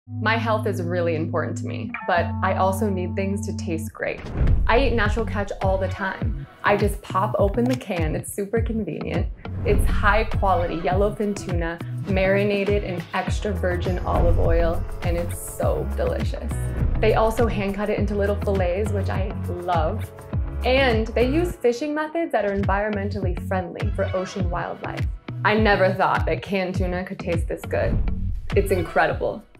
My health is really important to me, but I also need things to taste great. I eat natural catch all the time. I just pop open the can, it's super convenient. It's high quality yellowfin tuna, marinated in extra virgin olive oil, and it's so delicious. They also hand cut it into little fillets, which I love. And they use fishing methods that are environmentally friendly for ocean wildlife. I never thought that canned tuna could taste this good. It's incredible.